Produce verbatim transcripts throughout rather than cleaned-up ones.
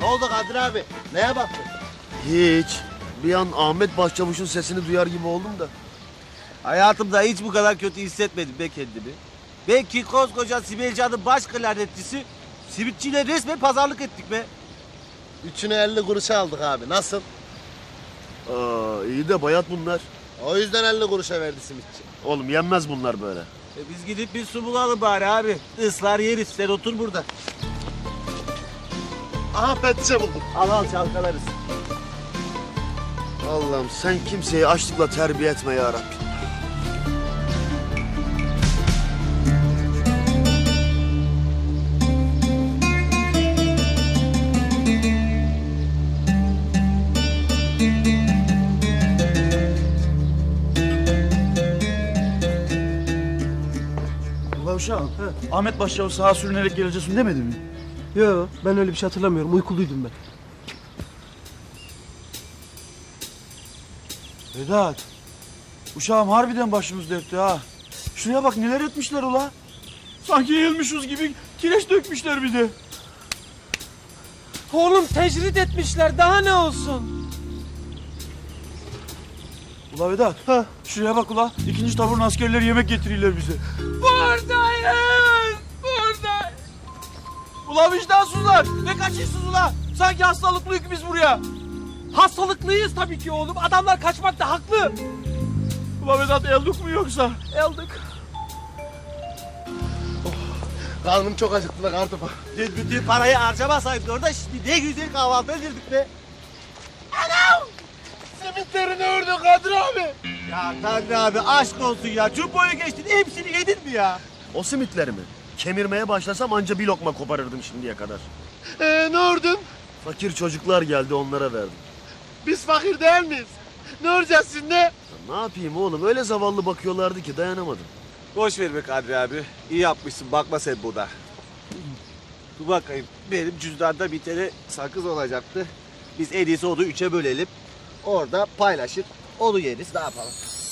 oldu Kadir abi? Neye baktın? Hiç. Bir an Ahmet Başçavuş'un sesini duyar gibi oldum da. Hayatımda hiç bu kadar kötü hissetmedim be kendimi. Belki koskoca Sibelcan'ın baş klarnetçisi simitçiyle resmen pazarlık ettik be. Üçünü elli kuruşa aldık abi. Nasıl? Aa, iyi de bayat bunlar. O yüzden elli kuruşa verdi simitçi. Oğlum yenmez bunlar böyle. E biz gidip bir su bulalım bari abi. Islar yeriz, sen otur burada. Aha petçe buldum. Al al çalkalarız. Allah'ım sen kimseyi açlıkla terbiye etme ya Rabbi. Uşağım, Ahmet Başçavuş sağa sürünerek geleceksin demedi mi? Yok, ben öyle bir şey hatırlamıyorum. Uykuluydum ben. Vedat, uşağım harbiden başımız dertte ha. Şuraya bak neler etmişler ula. Sanki yılmışız gibi kireç dökmüşler bize. Oğlum tecrit etmişler, daha ne olsun? Ula Vedat, ha. Şuraya bak ula. İkinci taburun askerleri yemek getiriyorlar bize. Buradayız, buradayız. Ula vicdansızlar, ne kaçıyorsunuz ula? Sanki hastalıklıyız biz buraya. Hastalıklıyız tabii ki oğlum. Adamlar kaçmakta haklı. Ula Vedat eldik mi yoksa? Eldik. Karnım çok acıktı lan Kartopu. Biz bütün parayı harcamasaydın orada şimdi ne güzel kahvaltı edirdik be. Anam! Simitlerini ördün Kadir abi. Ya Kadir abi aşk olsun ya. Çubuğu geçtin hepsini yedin mi ya? O simitleri mi? Kemirmeye başlasam anca bir lokma koparırdım şimdiye kadar. Ee, ne ördün? Fakir çocuklar geldi onlara verdim. Biz fakir değil miyiz? Ne öreceğiz şimdi? Ya ne yapayım oğlum öyle zavallı bakıyorlardı ki dayanamadım. Boş ver be Kadri abi. İyi yapmışsın bakma sen buna. Dur bakayım benim cüzdanda bir tane sakız olacaktı. Biz en iyisi onu üçe bölelim. Orada paylaşıp onu yeriz ne yapalım.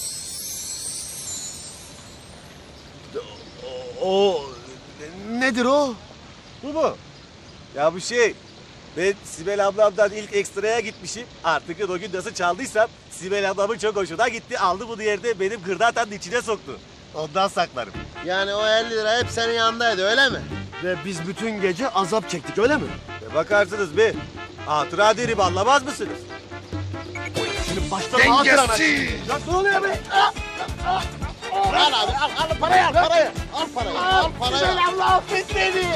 O nedir o? Bu mu? Ya bu şey ben Sibel ablamdan ilk ekstraya gitmişim. Artık o gün nasıl çaldıysam Sibel ablamın çok hoşuna gitti. Aldı bunu yerde benim kırdatanın içine soktu. Ondan saklarım. Yani o elli lira hep senin yanındaydı öyle mi? Ve biz bütün gece azap çektik öyle mi? E bakarsınız be. Hatıra derim anlamaz mısınız? Şimdi baştan hatıra ver. Ya ne oluyor be? Al abi al, al parayı al parayı. Al parayı al parayı. Allah affet beni.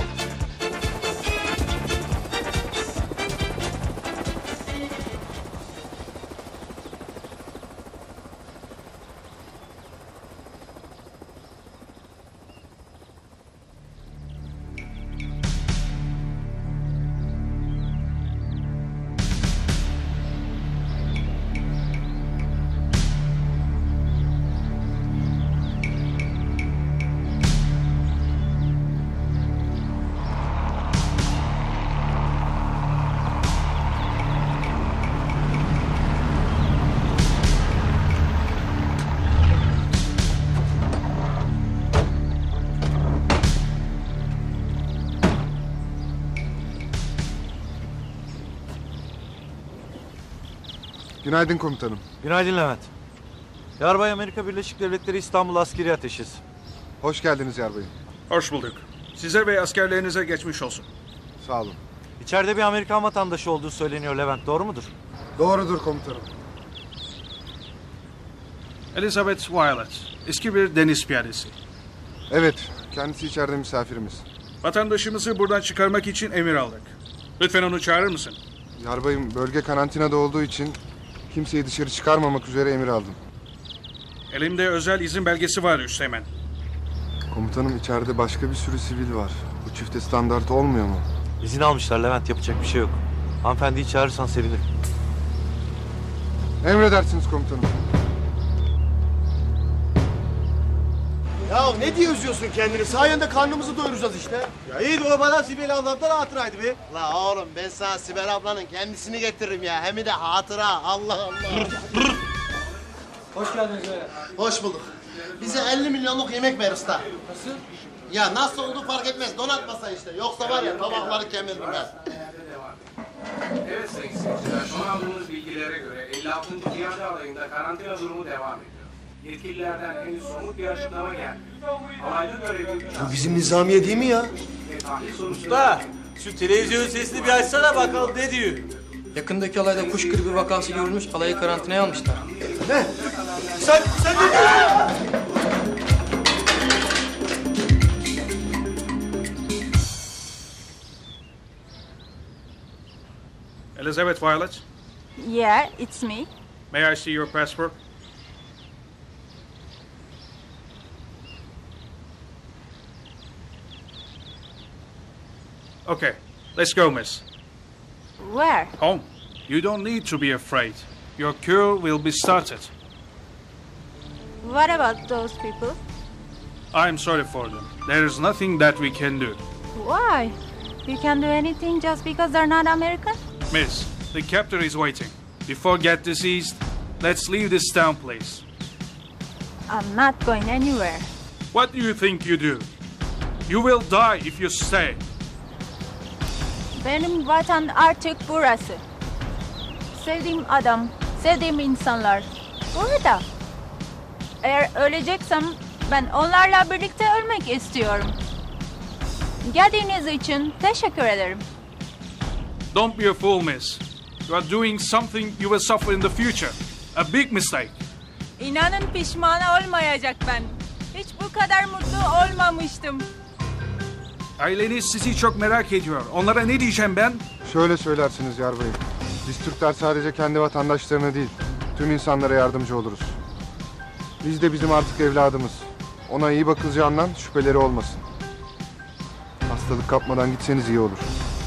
Günaydın komutanım. Günaydın Levent. Yarbay Amerika Birleşik Devletleri İstanbul Askeri Ateşiz. Hoş geldiniz yarbayım. Hoş bulduk. Size ve askerlerinize geçmiş olsun. Sağ olun. İçeride bir Amerikan vatandaşı olduğu söyleniyor Levent. Doğru mudur? Doğrudur komutanım. Elizabeth Violet, eski bir deniz piyadesi. Evet, kendisi içeride misafirimiz. Vatandaşımızı buradan çıkarmak için emir aldık. Lütfen onu çağırır mısın? Yarbayım, bölge karantinada olduğu için kimseyi dışarı çıkarmamak üzere emir aldım. Elimde özel izin belgesi var Üsteğmen. Komutanım içeride başka bir sürü sivil var. Bu çifte standart olmuyor mu? İzin almışlar Levent. Yapacak bir şey yok. Hanımefendiyi çağırırsan sevinirim. Emredersiniz komutanım. Ya ne diye üzüyorsun kendini? Sayende karnımızı doyuracağız işte. Ya iyi de o bana Sibel ablamdan hatıraydı be. La oğlum ben sana Sibel ablanın kendisini getiririm ya. Hem de hatıra. Allah Allah. Hoş geldiniz beyler. Hoş bulduk. Bize elli milyonluk yemek ver usta. Nasıl? Ya nasıl olduğu fark etmez. Donatmasa işte. Yoksa var ya tabakları kemirdim ben. Evet sayın seyirciler, son aldığımız bilgilere göre elli altıncı piyade alayında karantina durumu devam ediyor. Yetkililerden henüz somut bir açıklama geldi. Alayda görevli... Bu bizim Nizamiye değil mi ya? Usta, şu televizyon sesini bir açsana bakalım ne diyor. Yakındaki alayda kuş gribi vakası görülmüş, alayı karantinaya almışlar. Ne? Sen, sen ne diyorsun? Elizabeth Violet, Yeah, it's me. may I see your passport? Okay, let's go, miss. Where? Home. You don't need to be afraid. Your cure will be started. What about those people? I'm sorry for them. There is nothing that we can do. Why? You can do anything just because they're not American? Miss, the captain is waiting. Before get diseased, let's leave this town, please. I'm not going anywhere. What do you think you do? You will die if you stay. Benim vatan artık burası. Sevdiğim adam, sevdiğim insanlar burada. Eğer öleceksem ben onlarla birlikte ölmek istiyorum. Geldiğiniz için teşekkür ederim. Don't be a fool, miss. You are doing something you will suffer in the future. A big mistake. İnanın pişman olmayacak ben. Hiç bu kadar mutlu olmamıştım. Aileniz sizi çok merak ediyor. Onlara ne diyeceğim ben? Şöyle söylersiniz yarbayım. Biz Türkler sadece kendi vatandaşlarına değil, tüm insanlara yardımcı oluruz. Biz de bizim artık evladımız. Ona iyi bakılacağından şüpheleri olmasın. Hastalık kapmadan gitseniz iyi olur.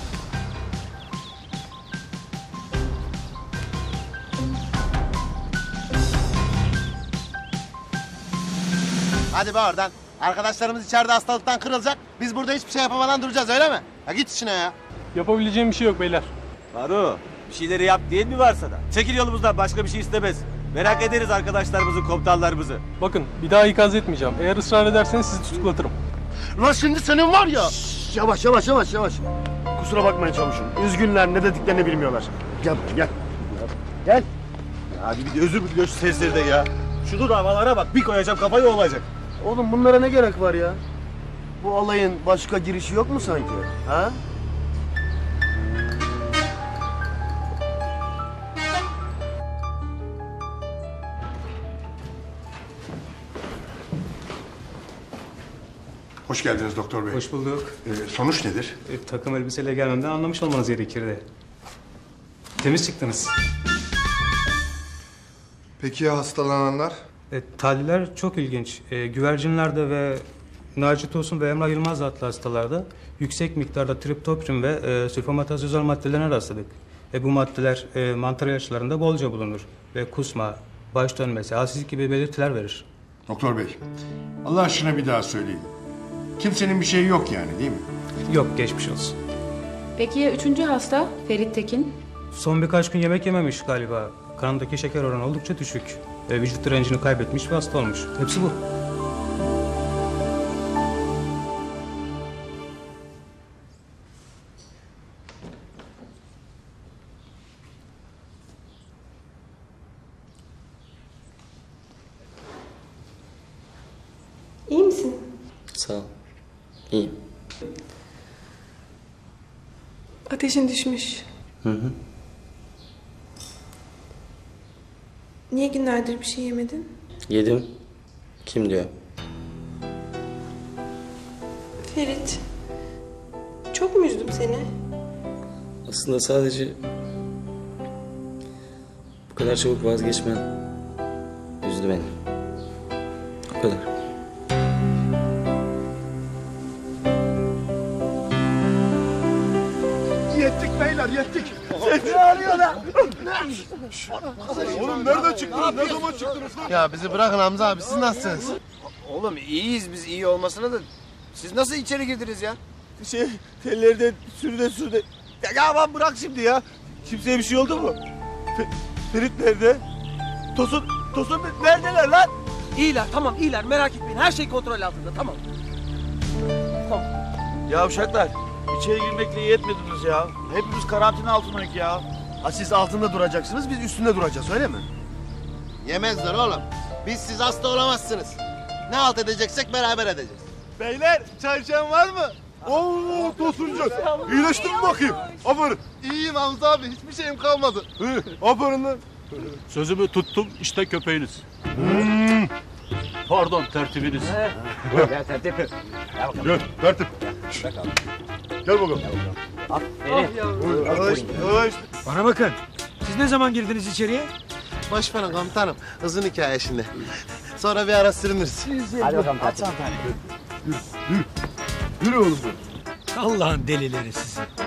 Hadi be oradan. Arkadaşlarımız içeride hastalıktan kırılacak. Biz burada hiçbir şey yapamadan duracağız öyle mi? Ya git işine ya. Yapabileceğim bir şey yok beyler. Baro, bir şeyleri yap diyen mi var sana? Çekil yolumuzdan, başka bir şey istemez. Merak ederiz arkadaşlarımızı, komutanlarımızı. Bakın bir daha ikaz etmeyeceğim. Eğer ısrar ederseniz sizi tutuklatırım. Lan şimdi senin var ya. Şşş, yavaş yavaş yavaş yavaş. Kusura bakmayın çavuşum. Üzgünler, ne dediklerini bilmiyorlar. Gel bakayım, gel. Gel. Abi bir de özür diliyor şu sesleri de ya. Şu dur havalara bak, bir koyacağım kafayı olacak. Oğlum bunlara ne gerek var ya? Bu alayın başka girişi yok mu sanki? Ha? Hoş geldiniz doktor bey. Hoş bulduk. Ee, sonuç nedir? E, takım elbiseyle gelmemden anlamış olmanız gerekirdi. Temiz çıktınız. Peki ya hastalananlar? E, tahliller çok ilginç. E, güvercinlerde ve Naci Tosun ve Emrah Yılmaz adlı hastalarda yüksek miktarda triptoprin ve e, sülfamatazozal maddelerine rastladık. E, bu maddeler e, mantar ilaçlarında bolca bulunur ve kusma, baş dönmesi, halsizlik gibi belirtiler verir. Doktor bey, Allah aşkına bir daha söyleyin. Kimsenin bir şeyi yok yani değil mi? Yok, geçmiş olsun. Peki ya üçüncü hasta Ferit Tekin? Son birkaç gün yemek yememiş galiba. Kanındaki şeker oranı oldukça düşük. E, vücut direncini kaybetmiş ve hasta olmuş. Hepsi bu. İyi misin? Sağ ol. İyiyim. Ateşin düşmüş. Hı hı. Niye günlerdir bir şey yemedin? Yedim. Kim diyor? Ferit. Çok mu üzdüm seni? Aslında sadece bu kadar çabuk vazgeçmen üzdü beni. O kadar. Yettik beyler, yettik. Ne arıyor lan? Oğlum nereden çıktınız? Ne zaman çıktınız lan? Ya bizi bırakın Hamza abi, siz nasılsınız? Oğlum iyiyiz biz, iyi olmasına da siz nasıl içeri girdiniz ya? Şey, tellerden sürüne sürüne. Ya, ya aman bırak şimdi ya. Kimseye bir şey oldu mu? Fe, Ferit nerede? Tosun, Tosun neredeler lan? İyiler, tamam iyiler. Merak etmeyin. Her şey kontrol altında, tamam. Ya uşaklar, İçeri girmekle iyi etmediniz ya. Hepimiz karantina altındayız ya. Ha siz altında duracaksınız, biz üstünde duracağız öyle mi? Yemezler oğlum. Biz siz hasta olamazsınız. Ne halt edeceksek beraber edeceğiz. Beyler çay içen var mı? Oo Tosuncu. İyileştin mi bakayım? Aferin. İyiyim Hamza abi. Hiçbir şeyim kalmadı. Aferin lan. Sözümü tuttum, işte köpeğiniz. Pardon, tertibiniz. Gel tertip. Gel tertip. Gel bakalım. Bana bakın. Siz ne zaman girdiniz içeriye? Boş verin komutanım. Uzun hikaye şimdi. Sonra bir ara sürünürüz. Hadi bakalım tertip. Yürü, yürü. Yürü oğlum. Allah'ın delileri sizi.